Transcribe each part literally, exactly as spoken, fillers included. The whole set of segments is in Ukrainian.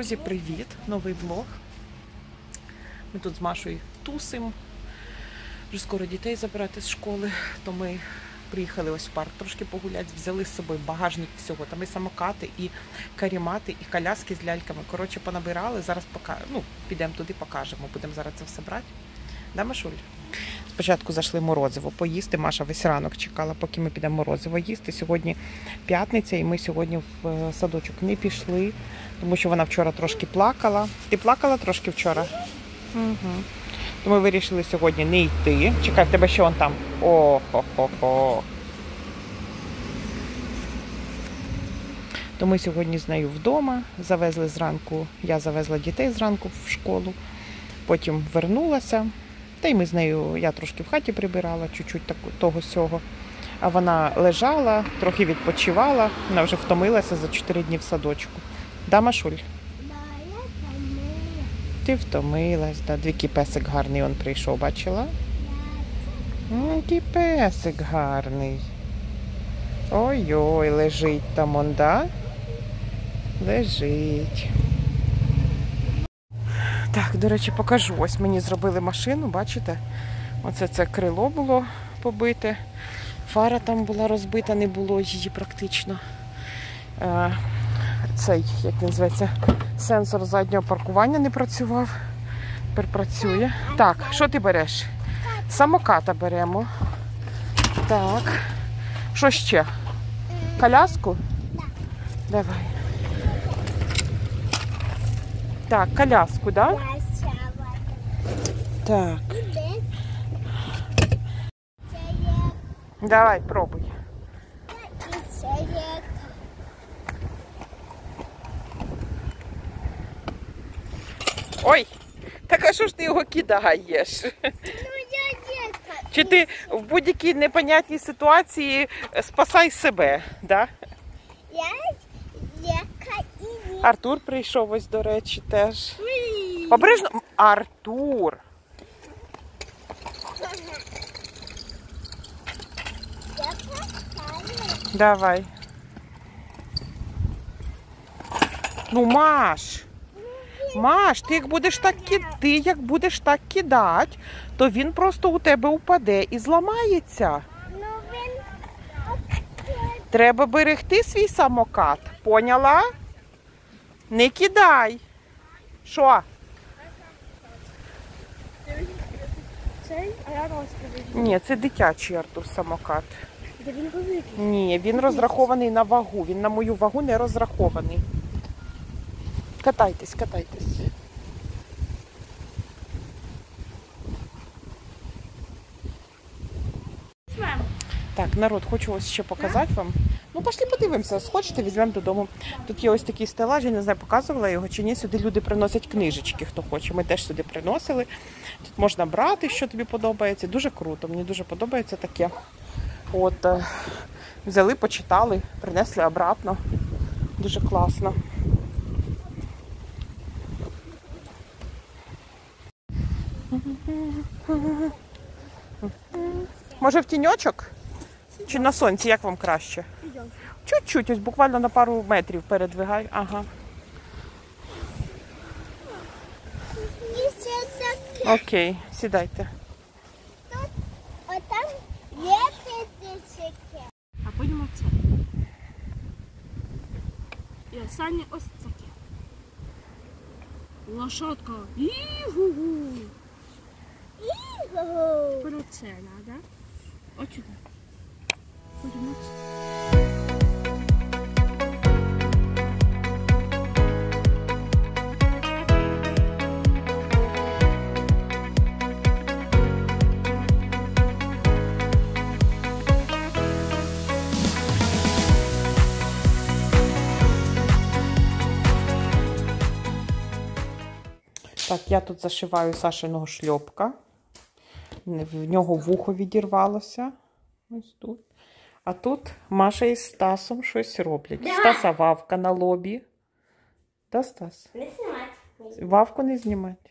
Друзі, привіт! Новий влог. Ми тут з Машою тусимо. Вже скоро дітей забирати з школи, то ми приїхали ось в парк трошки погуляти, взяли з собою багажник всього. Там і самокати, і карімати, і коляски з ляльками. Коротше, понабирали, зараз пока... ну, підемо туди, покажемо. Будемо зараз це все брати. Да, Машуль? Спочатку зайшли морозиво поїсти. Маша весь ранок чекала, поки ми підемо морозиво їсти. Сьогодні п'ятниця, і ми сьогодні в садочок не пішли, тому що вона вчора трошки плакала. Ти плакала трошки вчора? Угу. То ми вирішили сьогодні не йти. Чекай, в тебе ще он там. О-хо-хо-хо. То ми сьогодні з нею вдома. Завезли зранку, я завезла дітей зранку в школу. Потім вернулася. Та й ми з нею, я трошки в хаті прибирала, чуть-чуть того-сього. А вона лежала, трохи відпочивала. Вона вже втомилася за чотири дні в садочку. Да, Машуль? Да, я втомилась. Ти втомилась, да. Двікий песик гарний, он прийшов, бачила? Да. Який песик гарний. Ой-ой, лежить там он, да? Лежить. Так, до речі, покажу. Ось мені зробили машину, бачите? Оце це крило було побите. Фара там була розбита, не було її практично. Е, цей, як він зветься, сенсор заднього паркування не працював. Тепер працює. Так, що ти береш? Самоката беремо. Так. Що ще? Коляску? Давай. Так, коляску, да? Так. Давай, пробуй. Ой, так а що ж ти його кидаєш? Чи ти в будь-якій непонятній ситуації спасай себе, да? Артур прийшов ось, до речі, теж. Обережно. Артур. Давай. Ну, Маш. Маш, ти як будеш так кидати, ти як будеш так кидати, то він просто у тебе упаде і зламається. Треба берегти свій самокат. Поняла? Не кидай. Що? Цей? А я вас подивлюсь. Ні, це дитячий, Артур, самокат. Де він великий? Ні, він розрахований на вагу. Він на мою вагу не розрахований. Катайтесь, катайтесь. Так, народ, хочу ось ще показати вам. Ну, пошли подивимося, схочете, візьмемо додому. Тут є ось такий стелаж, я не знаю, показувала його чи ні. Сюди люди приносять книжечки, хто хоче. Ми теж сюди приносили. Тут можна брати, що тобі подобається. Дуже круто, мені дуже подобається таке. От, взяли, почитали, принесли обратно. Дуже класно. Може в тіньочок? Чи на сонці, як вам краще? Чуть-чуть, ось буквально на пару метрів передвигай. Ага. Окей, сідайте. Отам є п'ятички. А потім оце. І останнє ось таке. Лошадка. Ігу-гу. Ігу. Тепер оце треба. Ось сюди. Потім оце. Так, я тут зашиваю Сашиного шльопка. В нього вухо відірвалося. Ось тут. А тут Маша із Стасом щось роблять. Да. Стаса вавка на лобі. Да, Стас? Не знімати. Вавку не знімати.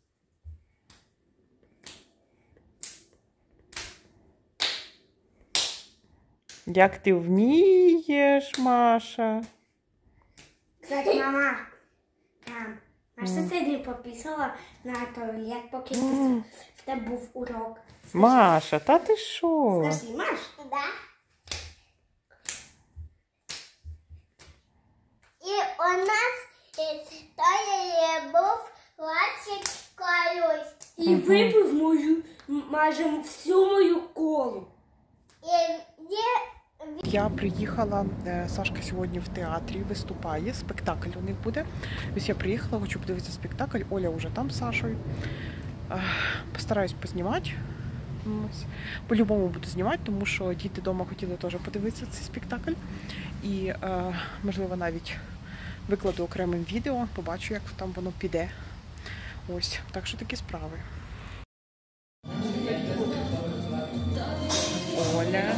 Як ти вмієш, Маша? Кстати, мама. Мам, наша сьогодні пописала на туалет, поки в тебе був урок. Маша, та ти що? Скажи, Маш? Да. І у нас історія був класик колюсь. І випив мою, майже всю мою колу. І є... Я приїхала, е, Сашка сьогодні в театрі виступає, спектакль у них буде. Ось я приїхала, хочу подивитися спектакль, Оля вже там з Сашою. Е, Постараюсь познімати. Ось. По-любому буду знімати, тому що діти вдома хотіли теж подивитися цей спектакль. І, е, можливо, навіть викладу окремим відео, побачу, як там воно піде. Ось, так що такі справи. Оля.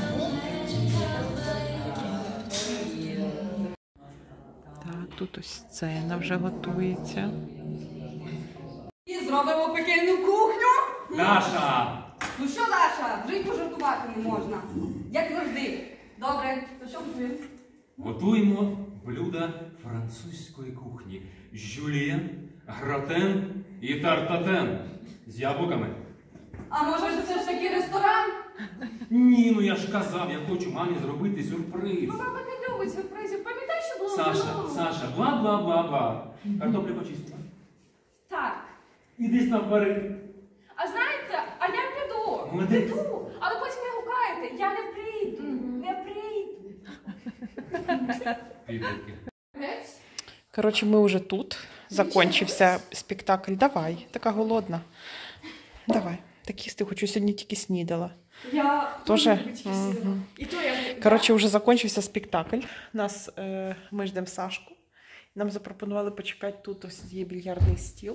Так, тут ось сцена вже готується. І зробимо пекельну кухню. Даша! Ну що, Даша, вже й пожартувати не можна. Як завжди. Добре, то що готуємо? Готуємо блюда французької кухні. Жюльєн, гратен і тартатен. З яблуками. А може це ж таки ресторан? Ні, ну я ж казав, я хочу мамі зробити сюрприз. Ну, мама не любить сюрпризів. Пам'ятай, що було Саша, минулого? Саша, бла-бла-бла-бла. Картоплю почистила. Так. Іди навперед. А знаєте, а я піду. Молодець. Піду. Але потім не гукаєте. Я не прийду. Не прийду. Підлітки. Коротше, ми вже тут. Закончився спектакль. Давай, така голодна. Давай. Так їсти хочу, сьогодні тільки снідала. Я Тоже? Угу. І то я... Коротше, вже закінчився спектакль. Нас, е, ми ждемо Сашку. Нам запропонували почекати тут, ось є більярдний стіл.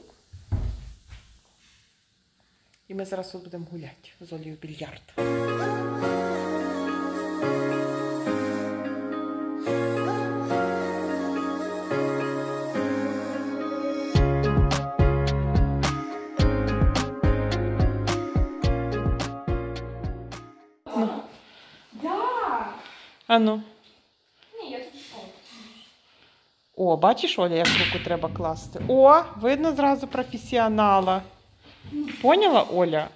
І ми зараз тут будемо гуляти з Олею в більярд. Да. А ну. Ні, я тут що? О, бачиш, Оля, як руку треба класти? О, видно зразу професіонала. Поняла, Оля?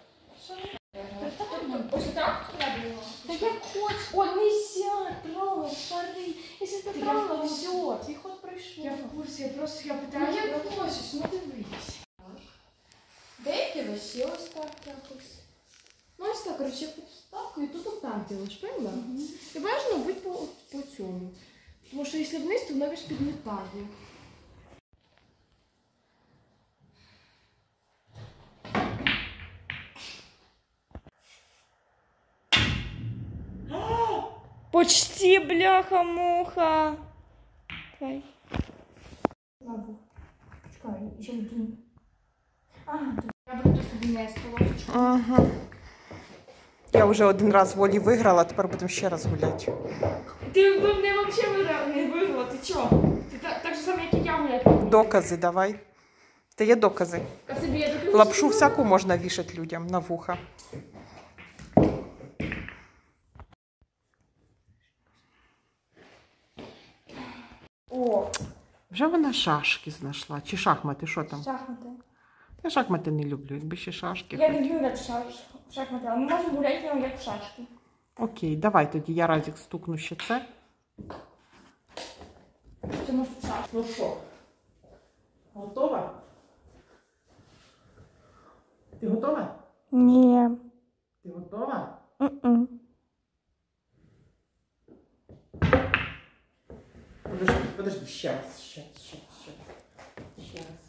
Ось так треба було? Да я хочу. О, нельзя трогать, шары. Если ты трогала, все, твій ход пройшов. Я в курсі, я просто я Ну, питаю. як хочеш, ну дивись. Деякі вещі ось так якось. Ну ось так, коротше, я підставку і тут отак ділиш, правильно? І важливо бути по, по цьому. Тому що якщо вниз, то воно ж підмітає. Почти, бляха-муха. Окей. Ладно. Чекай, ще не дум. А, я буду собі не полосочку. Ага. Я вже один раз в Олі виграла, тепер будемо ще раз гуляти. Ти в мене взагалі не виграла, ти чого? Ти так, так же само, як і я гуляти. Докази давай. Та є докази. А собі я докажу. Лапшу всяку можна вішати людям на вуха. О, Вже вона шашки знайшла. Чи шахмати, що там? шахмати. Я шахмати не люблю, якби ще шашки. Я не люблю грати в шаш- в шахмати, але ми можемо гуляти як в шашки. Окей, давай тоді я разик стукну ще це. Це може в шашки. Ну що, готова? Ти готова? Ні. Ти готова? М-м. Подожди, подожди, ще раз, ще раз, ще раз, ще раз. Ще раз.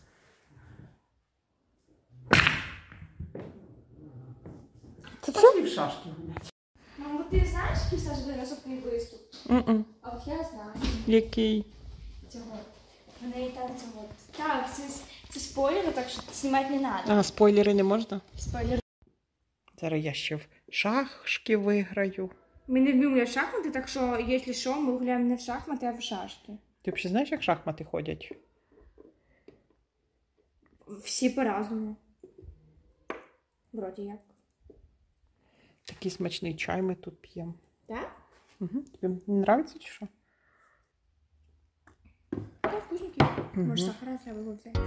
Це все? Пошли в шашки гуляти. Мамо, ти знаєш, який Саш буде наступний виступ? М-м. А от я знаю Який? цього. В неї там цього. Так, це, це спойлер, так що знімати не треба. А, спойлери не можна? Спойлер. Зараз я ще в шашки виграю. Ми не вміємо гуляти в шахмати, так що, якщо що, ми гуляємо не в шахмати, а в шашки. Ти взагалі знаєш, як шахмати ходять? Всі по-разному. Вроді як. Такий смачний чай ми тут п'ємо. Так? Угу. Тобі не подобається чи що? Да, вкусненький. Может, сахара треба було взяти.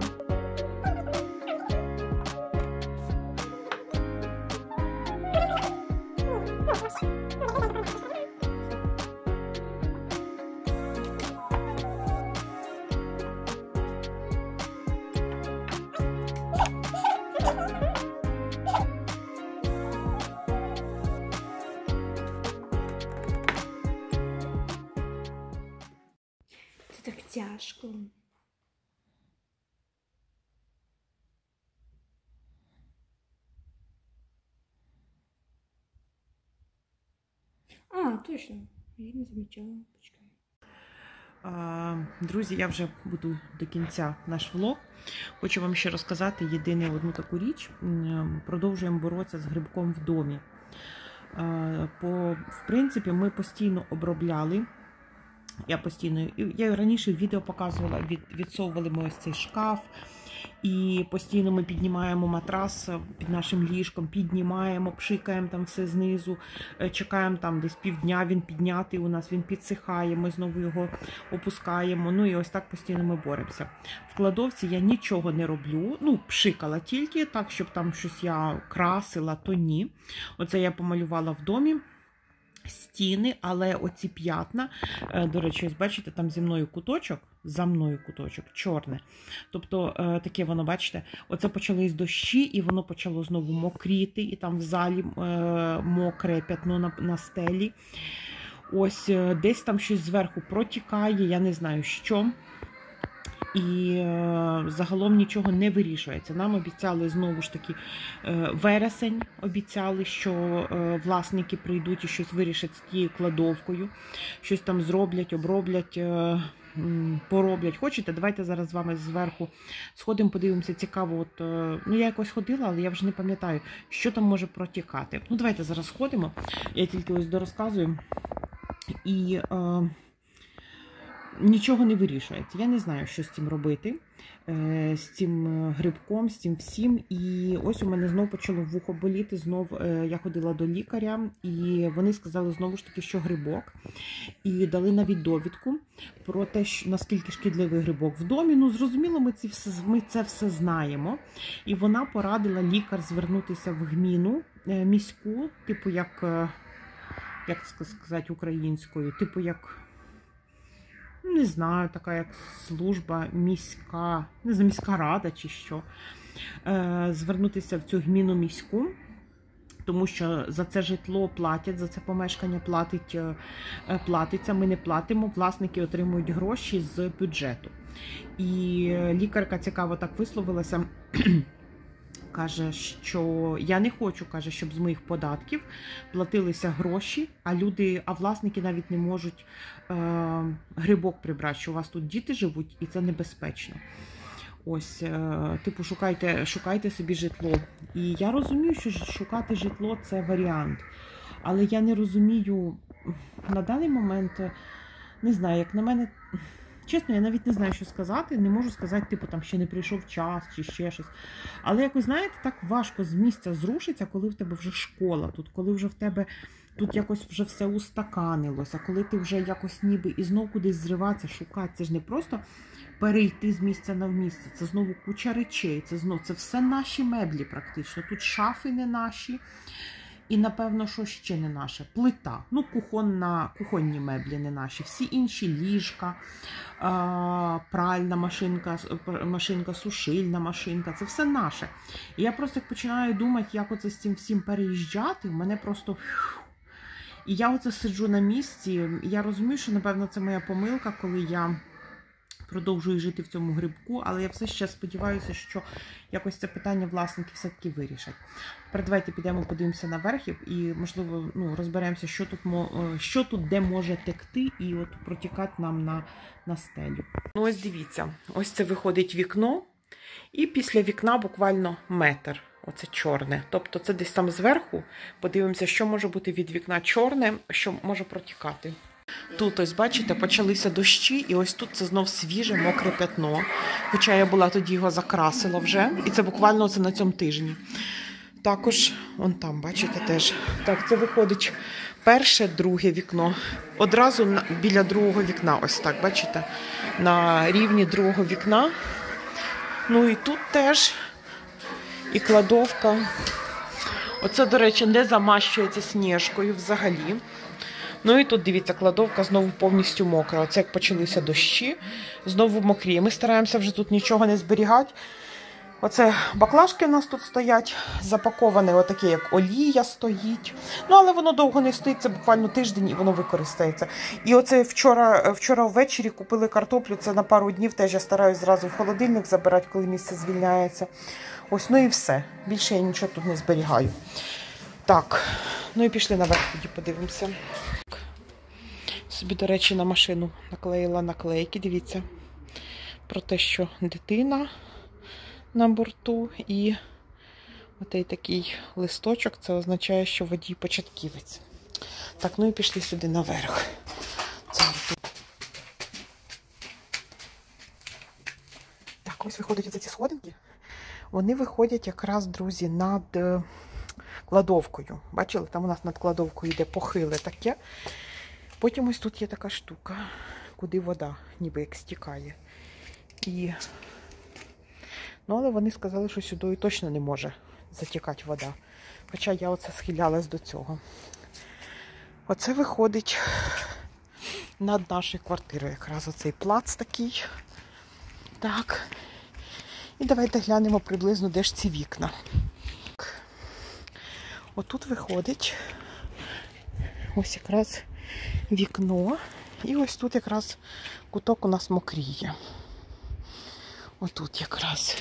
Це так тяжко. А, точно. Я не замічала. Почекай. Друзі, я вже буду до кінця наш влог. Хочу вам ще розказати єдине одну таку річ. Продовжуємо боротися з грибком в домі. По, в принципі, ми постійно обробляли. Я постійно, я раніше в відео показувала, від, відсовували ми ось цей шкаф. І постійно ми піднімаємо матрас під нашим ліжком, піднімаємо, пшикаємо там все знизу, чекаємо там десь півдня, він піднятий у нас, він підсихає, ми знову його опускаємо. Ну і ось так постійно ми боремося. В кладовці я нічого не роблю, ну пшикала тільки так, щоб там щось я красила, то ні. Оце я помалювала в домі. Стіни, але оці п'ятна, до речі, ось бачите, там зі мною куточок, за мною куточок, чорне. Тобто таке воно, бачите, оце почались дощі, і воно почало знову мокріти, і там в залі мокре п'ятно на, на стелі. Ось десь там щось зверху протікає, я не знаю що. І е, загалом нічого не вирішується. Нам обіцяли знову ж таки е, вересень, обіцяли, що е, власники прийдуть і щось вирішать з тією кладовкою, щось там зроблять, оброблять, е, пороблять. Хочете? Давайте зараз з вами зверху сходимо, подивимося, цікаво. От, е, ну я якось ходила, але я вже не пам'ятаю, що там може протікати. Ну давайте зараз сходимо, я тільки ось дорозказую. І... Е, Нічого не вирішується. Я не знаю, що з цим робити, з цим грибком, з цим всім. І ось у мене знову почало вухо боліти. Знов я ходила до лікаря, і вони сказали знову ж таки, що грибок. І дали навіть довідку про те, що, наскільки шкідливий грибок в домі. Ну, зрозуміло, ми, ці все, ми це все знаємо. І вона порадила лікар звернутися в гміну міську, типу як, як сказати українською, типу як... Не знаю, така як служба міська, не знаю, міська рада чи що, е, звернутися в цю гміну міську, тому що за це житло платять, за це помешкання платить, е, платиться, ми не платимо, власники отримують гроші з бюджету. І лікарка цікаво так висловилася, каже, що я не хочу, каже, щоб з моїх податків платилися гроші, а люди, а власники навіть не можуть е, грибок прибрати, що у вас тут діти живуть і це небезпечно. Ось, е, типу, шукайте, шукайте собі житло. І я розумію, що шукати житло – це варіант. Але я не розумію, на даний момент, не знаю, як на мене... Чесно, я навіть не знаю, що сказати. Не можу сказати, типу, там ще не прийшов час, чи ще щось. Але, як ви знаєте, так важко з місця зрушиться, коли в тебе вже школа тут, коли вже в тебе тут якось вже все устаканилося, коли ти вже якось ніби і знов кудись зриватися, шукати. Це ж не просто перейти з місця на місце. Це знову куча речей, це знову, це все наші меблі практично. Тут шафи не наші. І, напевно, що ще не наше? Плита. Ну, кухонна, кухонні меблі не наші. Всі інші ліжка, пральна машинка, машинка, сушильна машинка. Це все наше. І я просто починаю думати, як оце з цим всім переїжджати. У мене просто... І я оце сиджу на місці. І я розумію, що, напевно, це моя помилка, коли я продовжую жити в цьому грибку, але я все ще сподіваюся, що якось це питання власники все-таки вирішать. Тепер давайте підемо, подивимося наверх і, можливо, ну, розберемося, що тут, що тут де може текти і от протікати нам на, на стелю. Ну ось дивіться, ось це виходить вікно, і після вікна буквально метр. Оце чорне. Тобто це десь там зверху. Подивимося, що може бути від вікна чорне, що може протікати. Тут, ось, бачите, почалися дощі, і ось тут це знов свіже, мокре пятно. Хоча я була тоді його закрасила вже, і це буквально оце на цьому тижні. Також, вон там, бачите, теж. Так, це виходить перше, друге вікно. Одразу на, біля другого вікна, ось так, бачите, на рівні другого вікна. Ну і тут теж і кладовка. Оце, до речі, не замащується сніжкою взагалі. Ну і тут, дивіться, кладовка знову повністю мокра. Оце як почалися дощі, знову мокрі. Ми стараємося вже тут нічого не зберігати. Оце баклажки у нас тут стоять, запаковане отаке, як олія стоїть. Ну, але воно довго не стоїть, це буквально тиждень і воно використається. І оце вчора, вчора ввечері купили картоплю, це на пару днів теж я стараюсь зразу в холодильник забирати, коли місце звільняється. Ось, ну і все. Більше я нічого тут не зберігаю. Так, ну і пішли наверх, тоді подивимося. Собі, до речі, на машину наклеїла наклейки, дивіться, про те, що дитина на борту і отей такий листочок, це означає, що водій початківець. Так, ну і пішли сюди наверх. Це так, ось виходять оці сходинки. Вони виходять якраз, друзі, над кладовкою. Бачили, там у нас над кладовкою йде похиле таке. Потім ось тут є така штука, куди вода ніби як стікає. І... Ну, але вони сказали, що сюди точно не може затікати вода. Хоча я оце схилялась до цього. Оце виходить над нашою квартирою. Якраз оцей плац такий. Так. І давайте глянемо приблизно, де ж ці вікна. Отут виходить ось якраз вікно. І ось тут якраз куток у нас мокріє. Отут якраз.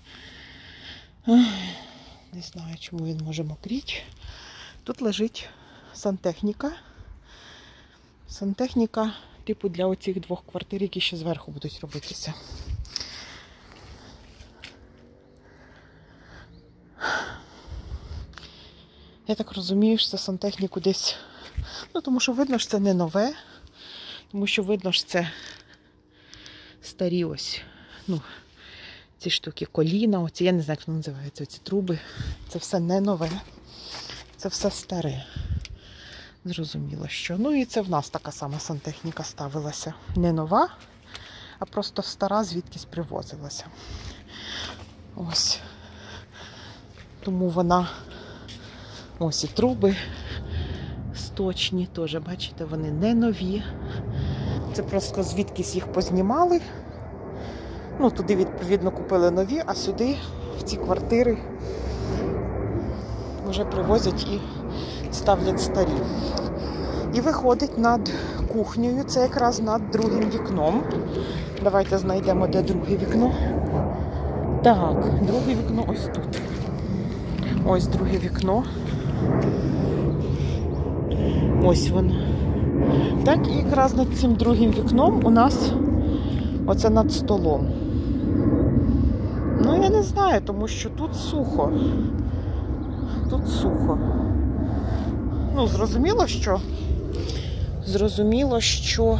Не знаю, чому він може мокріти. Тут лежить сантехніка. Сантехніка типу для оцих двох квартир, які ще зверху будуть робитися. Я так розумію, що це сантехніку десь... Ну, тому що видно, що це не нове. Тому що видно, що це старі ось, ну, ці штуки, коліна, оці, я не знаю, як воно називається, ці труби. Це все не нове. Це все старе. Зрозуміло, що. Ну і це в нас така сама сантехніка ставилася. Не нова, а просто стара, звідкись привозилася. Ось. Тому вона... Ось і труби сточні теж, бачите, вони не нові. Це просто звідкись їх познімали. Ну, туди, відповідно, купили нові, а сюди, в ці квартири, вже привозять і ставлять старі. І виходить над кухнею, це якраз над другим вікном. Давайте знайдемо, де друге вікно. Так, друге вікно ось тут. Ось друге вікно. Ось воно. Так, і якраз над цим другим вікном у нас оце над столом. Ну, я не знаю, тому що тут сухо. Тут сухо. Ну, зрозуміло, що зрозуміло, що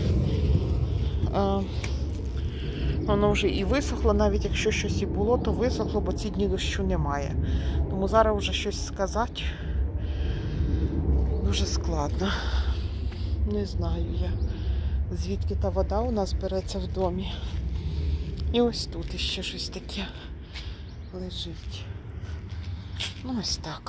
а, воно вже і висохло, навіть якщо щось і було, то висохло, бо ці дні дощу немає. Тому зараз вже щось сказати дуже складно. Не знаю я, звідки та вода у нас береться в домі. І ось тут іще щось таке лежить. Ну, ось так.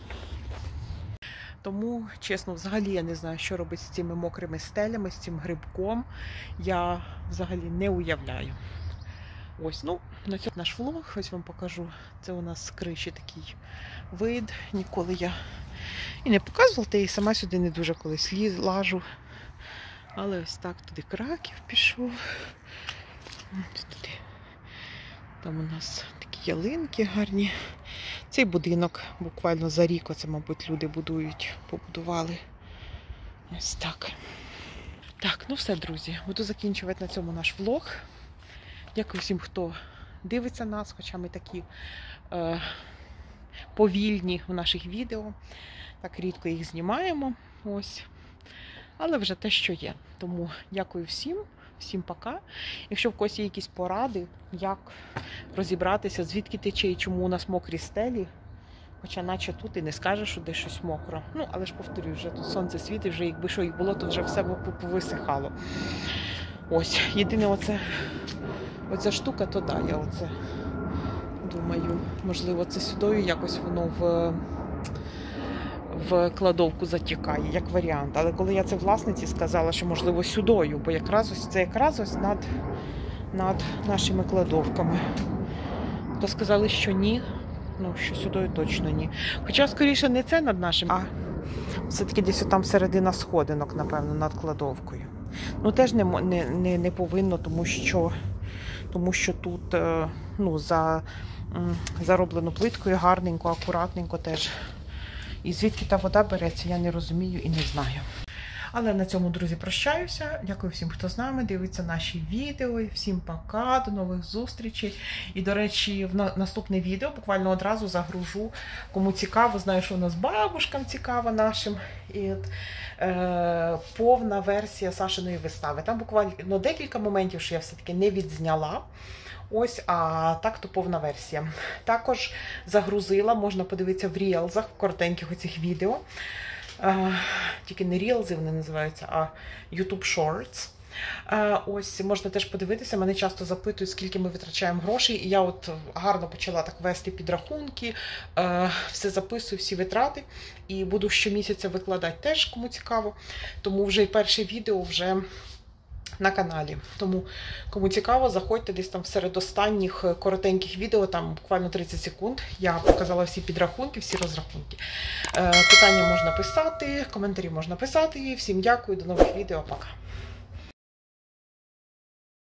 Тому, чесно, взагалі я не знаю, що робити з цими мокрими стелями, з цим грибком. Я взагалі не уявляю. Ось, ну, на цьому наш влог, ось вам покажу. Це у нас з криші такий вид. Ніколи я і не показувала, та і сама сюди не дуже колись ліз, лажу. Але ось так туди Краків пішов. Ось туди. Там у нас такі ялинки гарні. Цей будинок буквально за рік, оце, мабуть, люди будують, побудували. Ось так. Так, ну все, друзі. Буду закінчувати на цьому наш влог. Дякую всім, хто дивиться нас, хоча ми такі е, повільні в наших відео. Так рідко їх знімаємо. Ось. Але вже те, що є. Тому дякую всім. Всім пока. Якщо в когось є якісь поради, як розібратися, звідки тече і чому у нас мокрі стелі, Хоча наче тут і не скажеш, що десь щось мокро. Ну, але ж повторюю, вже тут сонце світить, вже якби що їх було, то вже все повисихало. Ось, єдине оце, оця штука, то да, я оце думаю, можливо, це сюдою якось воно в, в кладовку затікає, як варіант. Але коли я це власниці сказала, що можливо сюдою, бо якраз ось це якраз ось над, над нашими кладовками, то сказали, що ні. Ну, що сюди точно ні. Хоча, скоріше, не це над нашим, а все-таки десь там середина сходинок, напевно, над кладовкою. Ну, теж не, не, не, не повинно, тому що, тому що тут ну, за, зароблено плиткою гарненько, акуратненько теж. І звідки та вода береться, я не розумію і не знаю. Але на цьому, друзі, прощаюся. Дякую всім, хто з нами, дивиться наші відео. Всім пока, до нових зустрічей. І, до речі, в наступне відео буквально одразу загружу. Кому цікаво, знаю, що у нас бабушкам цікаво нашим. І от, е, повна версія Сашиної вистави. Там буквально ну, декілька моментів, що я все-таки не відзняла. Ось, а так то повна версія. Також загрузила, можна подивитися в рілзах, в коротеньких оцих відео. Uh, тільки не рілзи вони називаються, а YouTube Shorts. Uh, ось, можна теж подивитися, мене часто запитують, скільки ми витрачаємо грошей, і я от гарно почала так вести підрахунки, uh, все записую, всі витрати, і буду щомісяця викладати теж, кому цікаво, тому вже і перше відео вже на каналі. Тому, кому цікаво, заходьте десь там серед останніх коротеньких відео, там буквально тридцять секунд. Я показала всі підрахунки, всі розрахунки. Е, питання можна писати, коментарі можна писати. Всім дякую, до нових відео, пока.